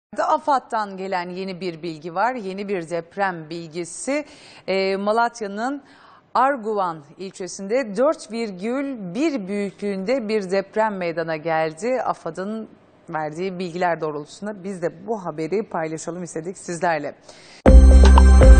AFAD'dan gelen yeni bir bilgi var. Yeni bir deprem bilgisi. Malatya'nın Arguvan ilçesinde 4,1 büyüklüğünde bir deprem meydana geldi. AFAD'ın verdiği bilgiler doğrultusunda biz de bu haberi paylaşalım istedik sizlerle.